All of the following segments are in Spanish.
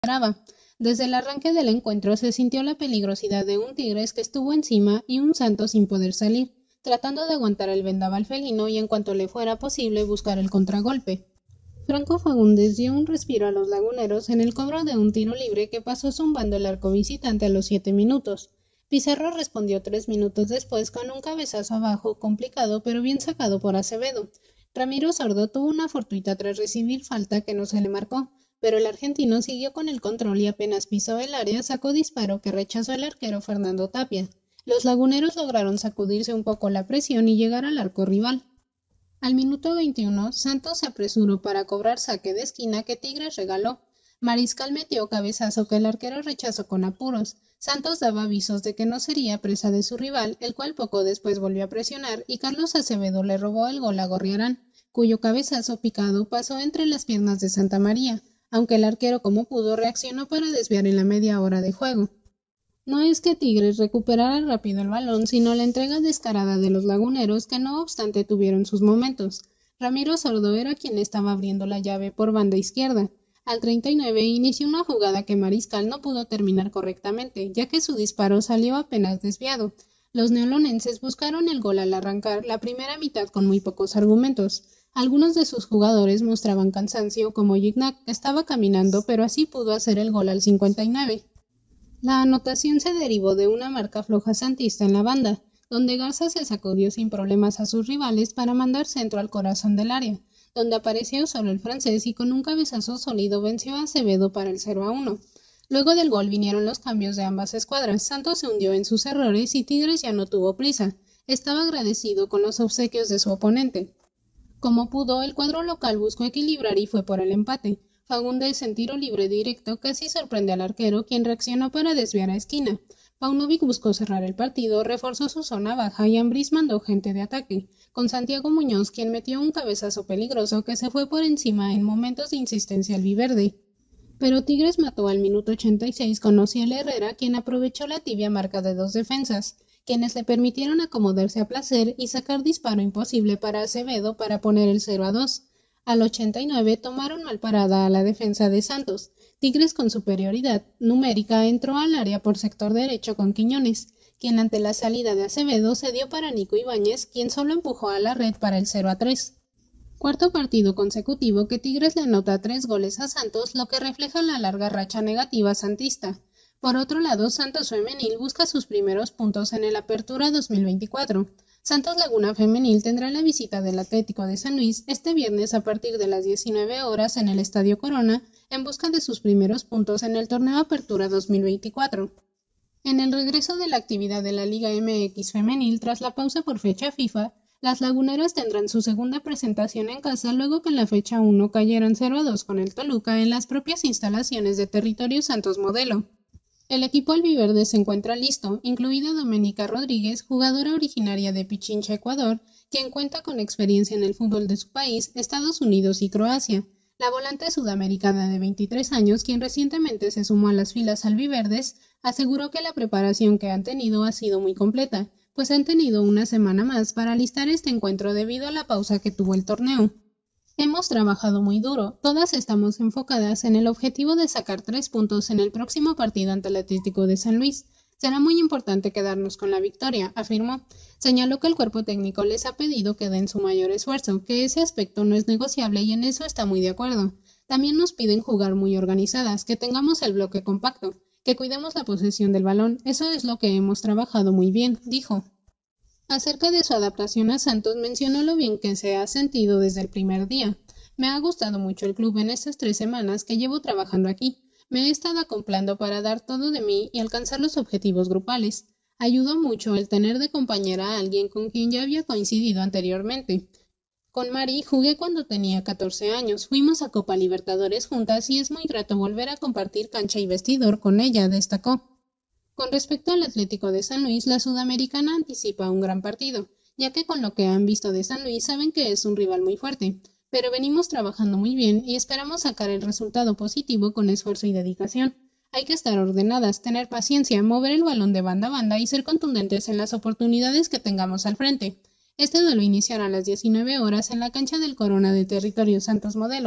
esperaba. Desde el arranque del encuentro se sintió la peligrosidad de un Tigres que estuvo encima y un Santos sin poder salir, tratando de aguantar el vendaval felino y en cuanto le fuera posible buscar el contragolpe. Franco Faúndez dio un respiro a los laguneros en el cobro de un tiro libre que pasó zumbando el arco visitante a los 7 minutos. Pizarro respondió 3 minutos después con un cabezazo abajo, complicado pero bien sacado por Acevedo. Ramiro Sordo tuvo una fortuita tras recibir falta que no se le marcó, pero el argentino siguió con el control y apenas pisó el área sacó disparo que rechazó el arquero Fernando Tapia. Los laguneros lograron sacudirse un poco la presión y llegar al arco rival. Al minuto 21, Santos se apresuró para cobrar saque de esquina que Tigres regaló. Mariscal metió cabezazo que el arquero rechazó con apuros. Santos daba avisos de que no sería presa de su rival, el cual poco después volvió a presionar y Carlos Acevedo le robó el gol a Gorriarán, cuyo cabezazo picado pasó entre las piernas de Santa María, aunque el arquero como pudo reaccionó para desviar en la media hora de juego. No es que Tigres recuperara rápido el balón, sino la entrega descarada de los laguneros que no obstante tuvieron sus momentos. Ramiro Sordo era quien estaba abriendo la llave por banda izquierda. Al 39 inició una jugada que Mariscal no pudo terminar correctamente, ya que su disparo salió apenas desviado. Los neolonenses buscaron el gol al arrancar la primera mitad con muy pocos argumentos. Algunos de sus jugadores mostraban cansancio, como Gignac, que estaba caminando, pero así pudo hacer el gol al 59. La anotación se derivó de una marca floja santista en la banda, donde Garza se sacudió sin problemas a sus rivales para mandar centro al corazón del área, donde apareció solo el francés y con un cabezazo sólido venció a Acevedo para el 0-1. Luego del gol vinieron los cambios de ambas escuadras. Santos se hundió en sus errores y Tigres ya no tuvo prisa. Estaba agradecido con los obsequios de su oponente. Como pudo, el cuadro local buscó equilibrar y fue por el empate. Faúndez en tiro libre directo casi sorprende al arquero, quien reaccionó para desviar a esquina. Paunovic buscó cerrar el partido, reforzó su zona baja y Ambriz mandó gente de ataque, con Santiago Muñoz, quien metió un cabezazo peligroso que se fue por encima en momentos de insistencia albiverde. Pero Tigres mató al minuto 86 con Ociel Herrera, quien aprovechó la tibia marca de dos defensas, quienes le permitieron acomodarse a placer y sacar disparo imposible para Acevedo para poner el 0-2. Al 89 tomaron mal parada a la defensa de Santos. Tigres con superioridad numérica entró al área por sector derecho con Quiñones, quien ante la salida de Acevedo se dio para Nico Ibáñez, quien solo empujó a la red para el 0-3. Cuarto partido consecutivo que Tigres le anota 3 goles a Santos, lo que refleja la larga racha negativa santista. Por otro lado, Santos Femenil busca sus primeros puntos en el Apertura 2024. Santos Laguna Femenil tendrá la visita del Atlético de San Luis este viernes a partir de las 19 horas en el Estadio Corona en busca de sus primeros puntos en el Torneo Apertura 2024. En el regreso de la actividad de la Liga MX Femenil tras la pausa por fecha FIFA, las laguneras tendrán su segunda presentación en casa luego que en la fecha 1 cayeran 0-2 con el Toluca en las propias instalaciones de Territorio Santos Modelo. El equipo albiverde se encuentra listo, incluida Doménica Rodríguez, jugadora originaria de Pichincha, Ecuador, quien cuenta con experiencia en el fútbol de su país, Estados Unidos y Croacia. La volante sudamericana de 23 años, quien recientemente se sumó a las filas albiverdes, aseguró que la preparación que han tenido ha sido muy completa, pues han tenido una semana más para alistar este encuentro debido a la pausa que tuvo el torneo. Hemos trabajado muy duro, todas estamos enfocadas en el objetivo de sacar 3 puntos en el próximo partido ante el Atlético de San Luis. Será muy importante quedarnos con la victoria, afirmó. Señaló que el cuerpo técnico les ha pedido que den su mayor esfuerzo, que ese aspecto no es negociable y en eso está muy de acuerdo. También nos piden jugar muy organizadas, que tengamos el bloque compacto, que cuidemos la posesión del balón, eso es lo que hemos trabajado muy bien, dijo. Acerca de su adaptación a Santos mencionó lo bien que se ha sentido desde el primer día. Me ha gustado mucho el club en estas 3 semanas que llevo trabajando aquí. Me he estado acoplando para dar todo de mí y alcanzar los objetivos grupales. Ayudó mucho el tener de compañera a alguien con quien ya había coincidido anteriormente. Con Mari jugué cuando tenía 14 años, fuimos a Copa Libertadores juntas y es muy grato volver a compartir cancha y vestidor con ella, destacó. Con respecto al Atlético de San Luis, la sudamericana anticipa un gran partido, ya que con lo que han visto de San Luis saben que es un rival muy fuerte, pero venimos trabajando muy bien y esperamos sacar el resultado positivo con esfuerzo y dedicación. Hay que estar ordenadas, tener paciencia, mover el balón de banda a banda y ser contundentes en las oportunidades que tengamos al frente. Este duelo iniciará a las 19 horas en la cancha del Corona de Territorio Santos Modelo.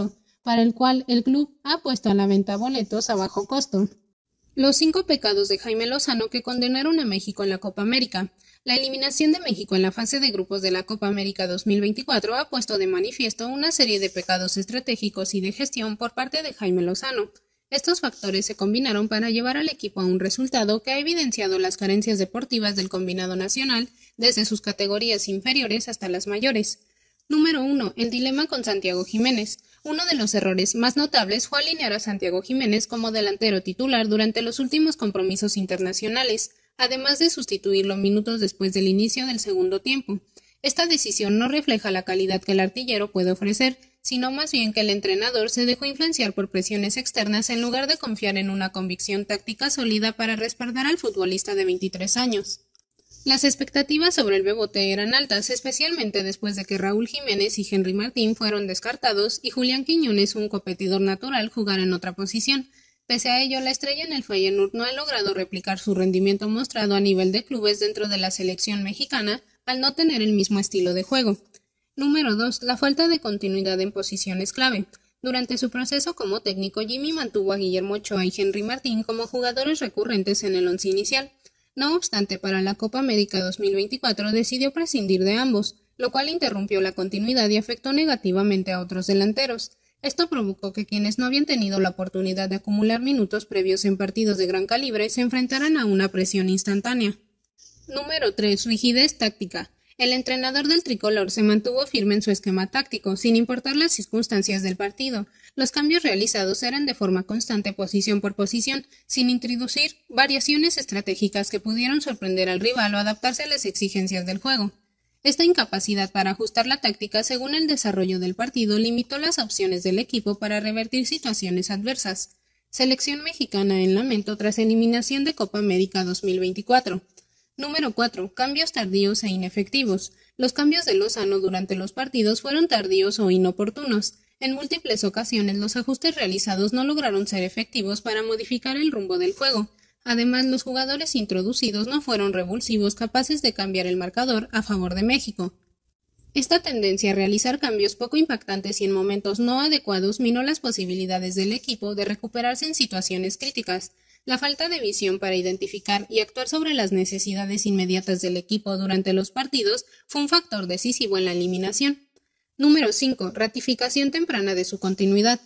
para el cual el club ha puesto a la venta boletos a bajo costo. Los 5 pecados de Jaime Lozano que condenaron a México en la Copa América. La eliminación de México en la fase de grupos de la Copa América 2024 ha puesto de manifiesto una serie de pecados estratégicos y de gestión por parte de Jaime Lozano. Estos factores se combinaron para llevar al equipo a un resultado que ha evidenciado las carencias deportivas del combinado nacional desde sus categorías inferiores hasta las mayores. Número 1. El dilema con Santiago Jiménez. Uno de los errores más notables fue alinear a Santiago Jiménez como delantero titular durante los últimos compromisos internacionales, además de sustituirlo minutos después del inicio del segundo tiempo. Esta decisión no refleja la calidad que el artillero puede ofrecer, sino más bien que el entrenador se dejó influenciar por presiones externas en lugar de confiar en una convicción táctica sólida para respaldar al futbolista de 23 años. Las expectativas sobre el Bebote eran altas, especialmente después de que Raúl Jiménez y Henry Martín fueron descartados y Julián Quiñones, un competidor natural, jugara en otra posición. Pese a ello, la estrella en el Feyenoord no ha logrado replicar su rendimiento mostrado a nivel de clubes dentro de la selección mexicana al no tener el mismo estilo de juego. Número 2. La falta de continuidad en posiciones clave. Durante su proceso como técnico, Jimmy mantuvo a Guillermo Ochoa y Henry Martín como jugadores recurrentes en el once inicial. No obstante, para la Copa América 2024 decidió prescindir de ambos, lo cual interrumpió la continuidad y afectó negativamente a otros delanteros. Esto provocó que quienes no habían tenido la oportunidad de acumular minutos previos en partidos de gran calibre se enfrentaran a una presión instantánea. Número 3. Rigidez táctica. El entrenador del tricolor se mantuvo firme en su esquema táctico, sin importar las circunstancias del partido. Los cambios realizados eran de forma constante posición por posición, sin introducir variaciones estratégicas que pudieron sorprender al rival o adaptarse a las exigencias del juego. Esta incapacidad para ajustar la táctica según el desarrollo del partido limitó las opciones del equipo para revertir situaciones adversas. Selección mexicana en lamento tras eliminación de Copa América 2024. Número 4. Cambios tardíos e inefectivos. Los cambios de Lozano durante los partidos fueron tardíos o inoportunos. En múltiples ocasiones los ajustes realizados no lograron ser efectivos para modificar el rumbo del juego. Además, los jugadores introducidos no fueron revulsivos capaces de cambiar el marcador a favor de México. Esta tendencia a realizar cambios poco impactantes y en momentos no adecuados minó las posibilidades del equipo de recuperarse en situaciones críticas. La falta de visión para identificar y actuar sobre las necesidades inmediatas del equipo durante los partidos fue un factor decisivo en la eliminación. Número 5. Ratificación temprana de su continuidad.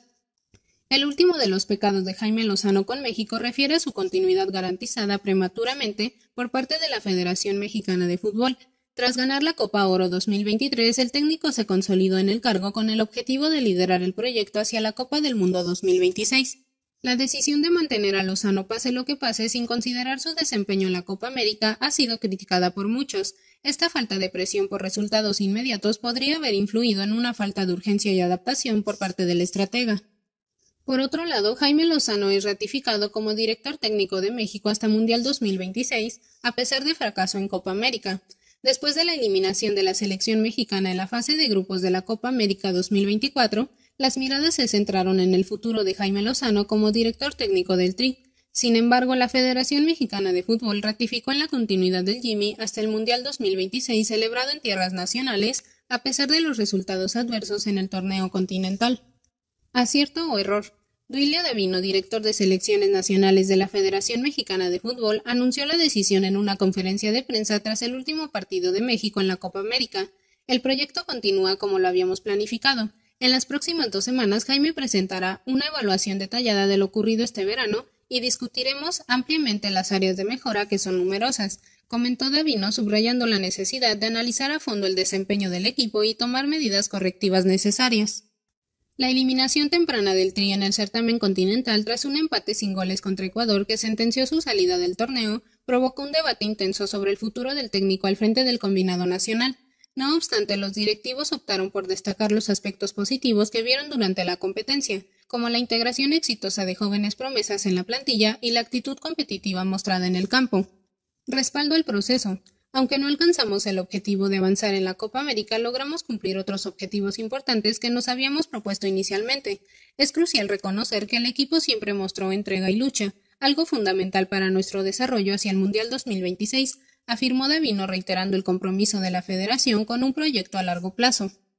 El último de los pecados de Jaime Lozano con México refiere a su continuidad garantizada prematuramente por parte de la Federación Mexicana de Fútbol. Tras ganar la Copa Oro 2023, el técnico se consolidó en el cargo con el objetivo de liderar el proyecto hacia la Copa del Mundo 2026. La decisión de mantener a Lozano pase lo que pase sin considerar su desempeño en la Copa América ha sido criticada por muchos. Esta falta de presión por resultados inmediatos podría haber influido en una falta de urgencia y adaptación por parte del estratega. Por otro lado, Jaime Lozano es ratificado como director técnico de México hasta Mundial 2026, a pesar de fracaso en Copa América. Después de la eliminación de la selección mexicana en la fase de grupos de la Copa América 2024, las miradas se centraron en el futuro de Jaime Lozano como director técnico del Tri. Sin embargo, la Federación Mexicana de Fútbol ratificó en la continuidad del Jimmy hasta el Mundial 2026 celebrado en tierras nacionales, a pesar de los resultados adversos en el torneo continental. ¿Acierto o error? Duilio Davino, director de selecciones nacionales de la Federación Mexicana de Fútbol, anunció la decisión en una conferencia de prensa tras el último partido de México en la Copa América. El proyecto continúa como lo habíamos planificado. En las próximas 2 semanas, Jaime presentará una evaluación detallada de lo ocurrido este verano y discutiremos ampliamente las áreas de mejora que son numerosas, comentó Davino, subrayando la necesidad de analizar a fondo el desempeño del equipo y tomar medidas correctivas necesarias. La eliminación temprana del Tri en el certamen continental tras un empate sin goles contra Ecuador que sentenció su salida del torneo provocó un debate intenso sobre el futuro del técnico al frente del combinado nacional. No obstante, los directivos optaron por destacar los aspectos positivos que vieron durante la competencia, como la integración exitosa de jóvenes promesas en la plantilla y la actitud competitiva mostrada en el campo. Respaldo al proceso. Aunque no alcanzamos el objetivo de avanzar en la Copa América, logramos cumplir otros objetivos importantes que nos habíamos propuesto inicialmente. Es crucial reconocer que el equipo siempre mostró entrega y lucha, algo fundamental para nuestro desarrollo hacia el Mundial 2026, afirmó Davino reiterando el compromiso de la Federación con un proyecto a largo plazo.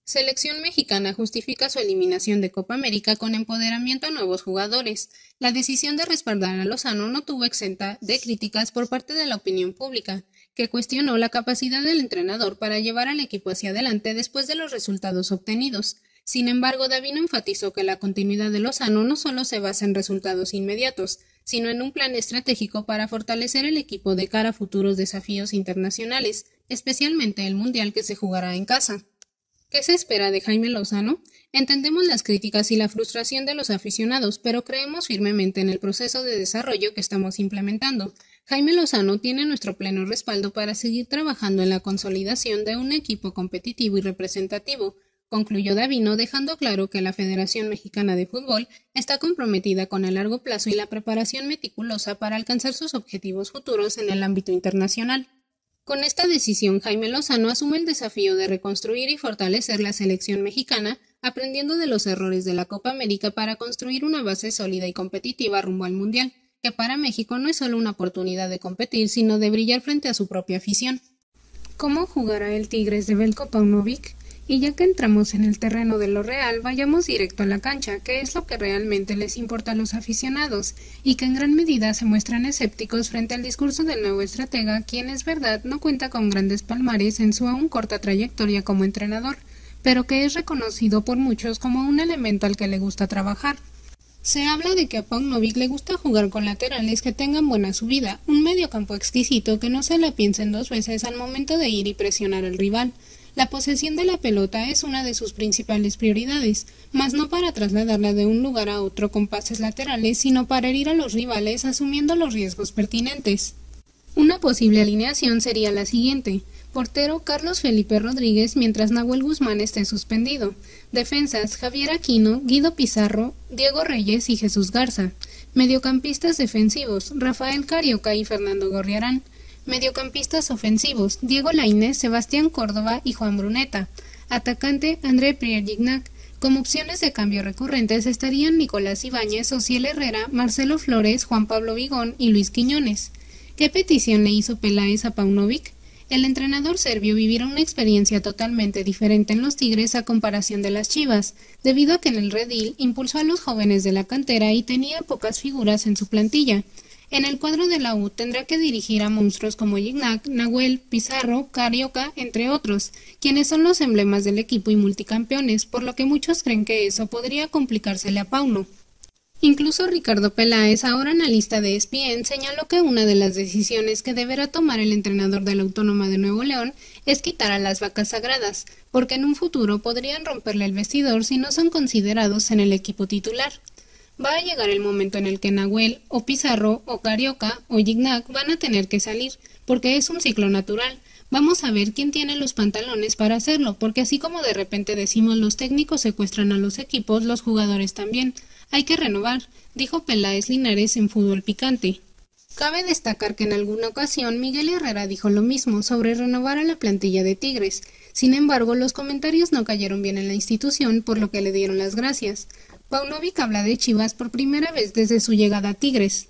Selección mexicana justifica su eliminación de Copa América con empoderamiento a nuevos jugadores. La decisión de respaldar a Lozano no tuvo exenta de críticas por parte de la opinión pública, que cuestionó la capacidad del entrenador para llevar al equipo hacia adelante después de los resultados obtenidos. Sin embargo, Davino enfatizó que la continuidad de Lozano no solo se basa en resultados inmediatos, sino en un plan estratégico para fortalecer el equipo de cara a futuros desafíos internacionales, especialmente el Mundial que se jugará en casa. ¿Qué se espera de Jaime Lozano? Entendemos las críticas y la frustración de los aficionados, pero creemos firmemente en el proceso de desarrollo que estamos implementando. Jaime Lozano tiene nuestro pleno respaldo para seguir trabajando en la consolidación de un equipo competitivo y representativo, concluyó Davino, dejando claro que la Federación Mexicana de Fútbol está comprometida con el largo plazo y la preparación meticulosa para alcanzar sus objetivos futuros en el ámbito internacional. Con esta decisión, Jaime Lozano asume el desafío de reconstruir y fortalecer la selección mexicana, aprendiendo de los errores de la Copa América para construir una base sólida y competitiva rumbo al Mundial, que para México no es solo una oportunidad de competir, sino de brillar frente a su propia afición. ¿Cómo jugará el Tigres de Veljko Paunovic? Y ya que entramos en el terreno de lo real, vayamos directo a la cancha, que es lo que realmente les importa a los aficionados, y que en gran medida se muestran escépticos frente al discurso del nuevo estratega, quien es verdad no cuenta con grandes palmares en su aún corta trayectoria como entrenador, pero que es reconocido por muchos como un elemento al que le gusta trabajar. Se habla de que a Paunovic le gusta jugar con laterales que tengan buena subida, un mediocampo exquisito que no se la piensen dos veces al momento de ir y presionar al rival. La posesión de la pelota es una de sus principales prioridades, mas no para trasladarla de un lugar a otro con pases laterales, sino para herir a los rivales asumiendo los riesgos pertinentes. Una posible alineación sería la siguiente: portero Carlos Felipe Rodríguez mientras Nahuel Guzmán esté suspendido, defensas Javier Aquino, Guido Pizarro, Diego Reyes y Jesús Garza, mediocampistas defensivos Rafael Carioca y Fernando Gorriarán, mediocampistas ofensivos Diego Lainez, Sebastián Córdoba y Juan Bruneta, atacante André Pierre Gignac. Como opciones de cambio recurrentes estarían Nicolás Ibáñez, Ociel Herrera, Marcelo Flores, Juan Pablo Vigón y Luis Quiñones. ¿Qué petición le hizo Peláez a Paunovic? El entrenador serbio vivirá una experiencia totalmente diferente en los Tigres a comparación de las Chivas, debido a que en el redil impulsó a los jóvenes de la cantera y tenía pocas figuras en su plantilla. En el cuadro de la U tendrá que dirigir a monstruos como Gignac, Nahuel, Pizarro, Carioca, entre otros, quienes son los emblemas del equipo y multicampeones, por lo que muchos creen que eso podría complicársele a Pauno. Incluso Ricardo Peláez, ahora analista de ESPN, señaló que una de las decisiones que deberá tomar el entrenador de la Autónoma de Nuevo León es quitar a las vacas sagradas, porque en un futuro podrían romperle el vestidor si no son considerados en el equipo titular. Va a llegar el momento en el que Nahuel, o Pizarro, o Carioca, o Gignac van a tener que salir, porque es un ciclo natural. Vamos a ver quién tiene los pantalones para hacerlo, porque así como de repente decimos los técnicos secuestran a los equipos, los jugadores también. Hay que renovar, dijo Peláez Linares en Fútbol Picante. Cabe destacar que en alguna ocasión Miguel Herrera dijo lo mismo sobre renovar a la plantilla de Tigres. Sin embargo, los comentarios no cayeron bien en la institución, por lo que le dieron las gracias. Paunovic habla de Chivas por primera vez desde su llegada a Tigres.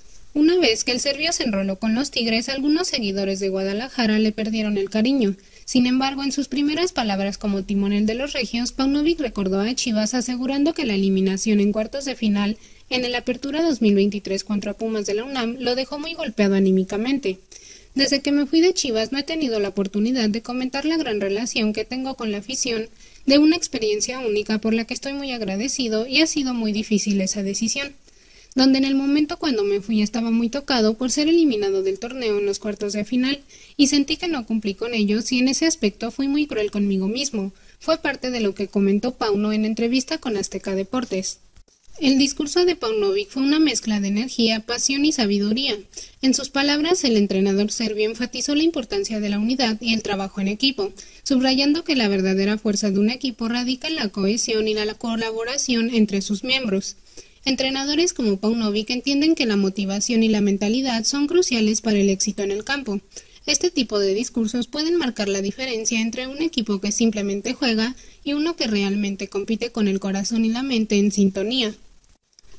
Una vez que el serbio se enroló con los Tigres, algunos seguidores de Guadalajara le perdieron el cariño. Sin embargo, en sus primeras palabras como timonel de los regios, Paunovic recordó a Chivas asegurando que la eliminación en cuartos de final en el Apertura 2023 contra Pumas de la UNAM lo dejó muy golpeado anímicamente. Desde que me fui de Chivas no he tenido la oportunidad de comentar la gran relación que tengo con la afición, de una experiencia única por la que estoy muy agradecido y ha sido muy difícil esa decisión, donde en el momento cuando me fui estaba muy tocado por ser eliminado del torneo en los cuartos de final y sentí que no cumplí con ellos y en ese aspecto fui muy cruel conmigo mismo. Fue parte de lo que comentó Pauno en entrevista con Azteca Deportes. El discurso de Paunovic fue una mezcla de energía, pasión y sabiduría. En sus palabras, el entrenador serbio enfatizó la importancia de la unidad y el trabajo en equipo, subrayando que la verdadera fuerza de un equipo radica en la cohesión y la colaboración entre sus miembros. Entrenadores como Paunovic entienden que la motivación y la mentalidad son cruciales para el éxito en el campo. Este tipo de discursos pueden marcar la diferencia entre un equipo que simplemente juega y uno que realmente compite con el corazón y la mente en sintonía.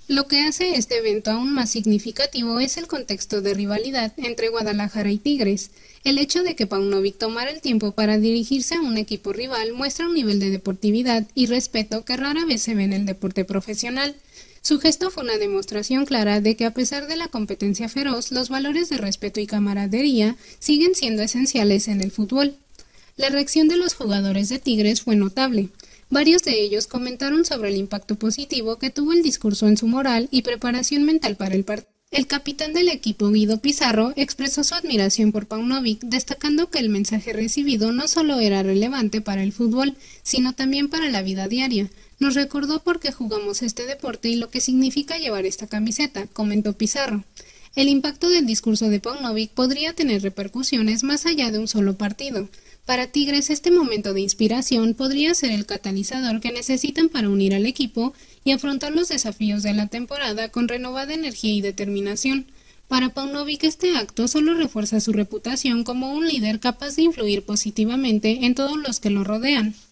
Lo que hace este evento aún más significativo es el contexto de rivalidad entre Guadalajara y Tigres. El hecho de que Paunovic tomara el tiempo para dirigirse a un equipo rival muestra un nivel de deportividad y respeto que rara vez se ve en el deporte profesional. Su gesto fue una demostración clara de que a pesar de la competencia feroz, los valores de respeto y camaradería siguen siendo esenciales en el fútbol. La reacción de los jugadores de Tigres fue notable. Varios de ellos comentaron sobre el impacto positivo que tuvo el discurso en su moral y preparación mental para el partido. El capitán del equipo, Guido Pizarro, expresó su admiración por Paunovic, destacando que el mensaje recibido no solo era relevante para el fútbol, sino también para la vida diaria. Nos recordó por qué jugamos este deporte y lo que significa llevar esta camiseta, comentó Pizarro. El impacto del discurso de Paunovic podría tener repercusiones más allá de un solo partido. Para Tigres, este momento de inspiración podría ser el catalizador que necesitan para unir al equipo y afrontar los desafíos de la temporada con renovada energía y determinación. Para Paunovic, este acto solo refuerza su reputación como un líder capaz de influir positivamente en todos los que lo rodean.